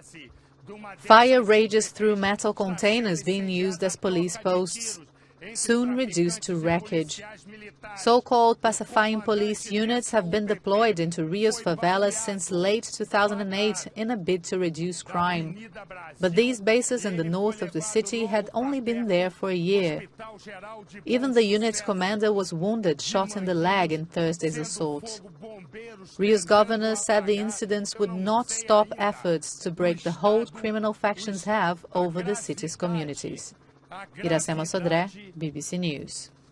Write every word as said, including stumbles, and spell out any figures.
Fire rages through metal containers being used as police posts, soon reduced to wreckage. So-called pacifying police units have been deployed into Rio's favelas since late two thousand eight in a bid to reduce crime. But these bases in the north of the city had only been there for a year. Even the unit's commander was wounded, shot in the leg in Thursday's assault. Rio's governor said the incidents would not stop efforts to break the hold criminal factions have over the city's communities. Iracema Sodre, B B C News.